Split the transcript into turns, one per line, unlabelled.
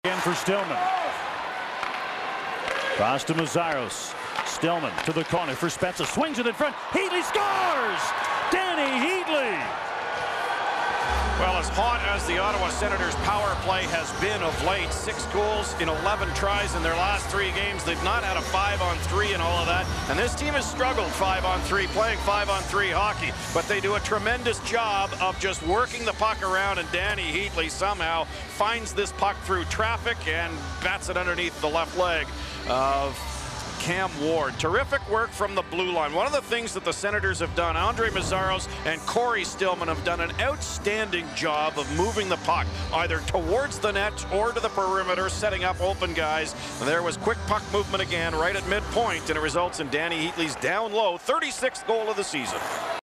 Again for Stillman. Cross to Mazzaros. Stillman to the corner for Spencer. Swings it in front. Heatley scores! Danny Heatley!
Well, as hot as the Ottawa Senators' power play has been of late, 6 goals in 11 tries in their last 3 games. They've not had a 5-on-3 and all of that. And this team has struggled 5-on-3, playing 5-on-3 hockey. But they do a tremendous job of just working the puck around, and Danny Heatley somehow finds this puck through traffic and bats it underneath the left leg of Cam Ward. Terrific work from the blue line. One of the things that the Senators have done, Andre Mazzaros and Corey Stillman have done an outstanding job of moving the puck either towards the net or to the perimeter, setting up open guys. And there was quick puck movement again right at midpoint, and it results in Danny Heatley's down low 36th goal of the season.